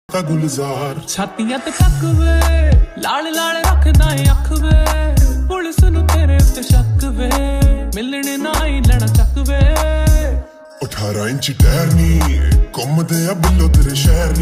गुलजार छातियां ते तक वे लाल लाल रखदा है अख वे पुलिस नू तेरे उत्ते शक वे मिलने ना ही लड़ा चक वे 18 इंच टहरनी घुमदे आ बिल्लो तेरे शहर